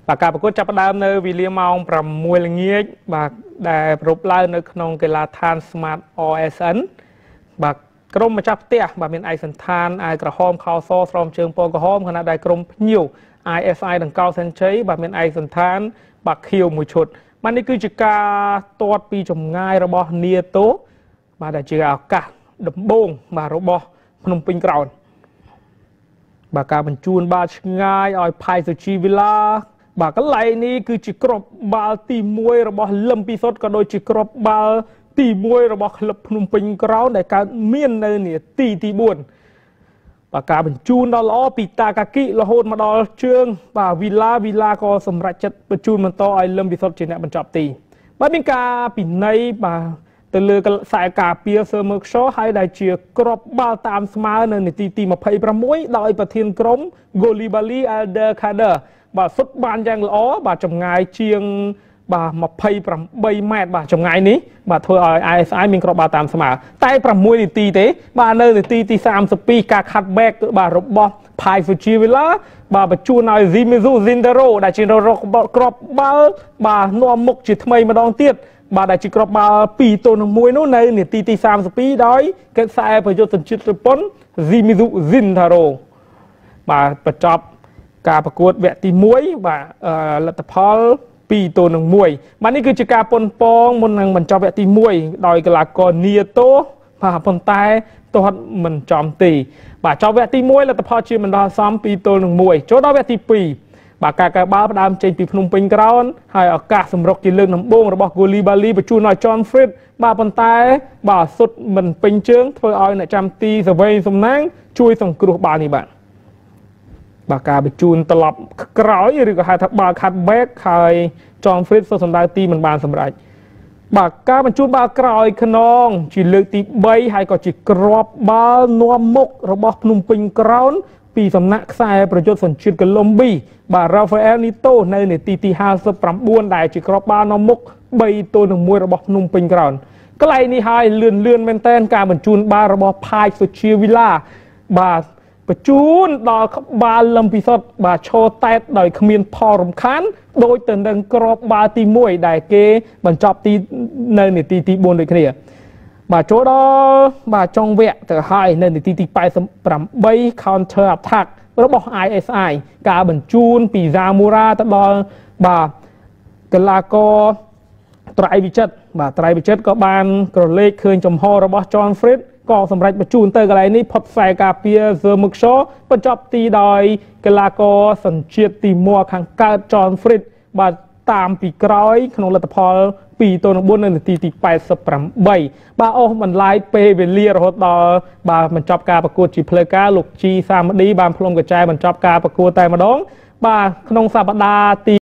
và cả một chấp đam nơi William Mong from mùi lưng nhiệt và để rụp lại nơiក្នុងcái là than smart OSN vàក្រុមម្ចាស់ផ្ទះបាទមានឯកសន្តានឯក្រហមខោសស្រោមជើងពណ៌ក្រហមខណៈដែលក្រុមភ្ញៀវ ISI ដង្កោសិនជ័យបាទមានឯកសន្តានបាទខៀវមួយឈុតបាទនេះគឺជាការទាត់ពីចម្ងាយរបស់នាតូបាទដែលជាឱកាសដំបូងបាទរបស់ភ្នំពេញក្រោនបាទការបញ្ជូនបាទឆ្ងាយឲ្យផៃសុជីវីឡាបាទកន្លែងនេះគឺជាក្របបាល់ទី1របស់លឹមពិសុទ្ធក៏ដូចជាក្របបាល់ទី1របស់ក្លឹបភ្នំពេញក្រោនដែលកើតមាននៅនាទីទី4បាទការបញ្ជូនដល់ល្អពីតាកាគីរហូតមកដល់ជើងបាទវីឡាក៏សម្រេចចិត្តបញ្ជូនបន្តឲ្យលឹមពិសុទ្ធជាអ្នកបញ្ចប់ទីបាទមានការពិន័យបាទទៅលើខ្សែការពារសឺមើខ្យូហើយដែលជាក្របបាល់តាមស្មើនៅនាទីទី26ដោយប្រធានក្រុម Golibali Elder Kader បាទសុទ្ធបានយ៉ាងល្អបាទចម្ងាយជាងបាទ28ម៉ែត្របាទចម្ងាយនេះបាទធ្វើឲ្យ ISI មានក្របបាល់តាមស្មើតែ6នាទីទេបាទនៅនាទីទី32ការខាត់ back បាទរបស់ Pai Fujiwala បាទបញ្ជូនឲ្យ Zimizu Zindaro ដែលជាក្របបាល់បាទនាំមុខជាថ្មីម្ដងទៀតបាទដែលជាក្របបាល់2-1នោះនៅនាទីទី32ដោយកេតខ្សែប្រយុទ្ធសញ្ជាតិជប៉ុន Zimizu Zindaro បាទបញ្ចប់ការប្រកួតវគ្គទី1បាទលទ្ធផល2-1បាទនេះគឺជាការប៉ុនប៉ងមុននឹងបញ្ចប់វគ្គទី1ដោយកីឡាករនីតូបាទប៉ុន្តែទាត់មិនចំទីបាទចប់វគ្គទី1លទ្ធផលជាបណ្ដោះអាសន្ន2-1ចូលដល់វគ្គទី2បាទការកែបាល់ផ្ដើមចេញពីភ្នំពេញក្រោនហើយឱកាសសម្រុកជាលើកដំបូងរបស់ Golibali បញ្ជូនឲ្យ John Fritz បាទប៉ុន្តែបាទសុទ្ធមិនពេញជើងធ្វើឲ្យអ្នកចាំទីសវែងសំណាងជួយសង្គ្រោះបាល់នេះបាទការបញ្ជូនត្រឡប់ក្រោយឬក៏ហៅថាបាល់ខាត់ back ហើយ John Fritz សុទ្ធសម្ដៅទីមិនបានសម្រេចបាទការបញ្ជូនបាល់ក្រោយខ្នងជាលើកទី3ហើយក៏ជាក្របបាល់នាំមុខរបស់ភ្នំពេញក្រោនពីសំណាក់ខ្សែប្រយុទ្ធសញ្ជាតិកូឡុំប៊ីបាទ Rafael Nito នៅនាទីទី59ដែលជាក្របបាល់នាំមុខ3-1របស់ភ្នំពេញក្រោនកន្លែងនេះហើយលឿនមែនតើការបញ្ជូនបាល់របស់ Pai Fujiwala បាទបញ្ជូនដល់ក្បាលលឹមពិសុទ្ធបាទឈរតែតដោយគ្មានផលរំខានដូចទៅនឹងក្របបាល់ទី1ដែលគេបញ្ចប់ទីនៅនាទីទី4ដូចគ្នាបាទចូលដល់បាទចុងវគ្គទៅហើយនៅនាទីទី88 counter attack របស់ ISI ការបញ្ជូនពី Zamora ទៅដល់បាទកីឡាករត្រៃវិចិត្របាទត្រៃវិចិត្រក៏បានក្រឡេកឃើញចំហរបស់ John Fritz ក៏សម្រាប់បញ្ជូនទៅកន្លែងនេះផុតខ្សែការពារ Zermuxo បញ្ចប់ទីដោយកីឡាករសញ្ជាតិទី1ខាងកើត John Fritz បាទតាមពីក្រោយក្នុងលទ្ធផល2-4នៅនាទីទី88បាទអូសបន្លាយពេលវេលារហូតដល់បាទបញ្ចប់ការប្រកួតជាផ្លូវការលោកជីសាមឌីបានផ្លុំកញ្ចែបញ្ចប់ការប្រកួតតែម្ដងបាទក្នុងសប្តាហ៍ទី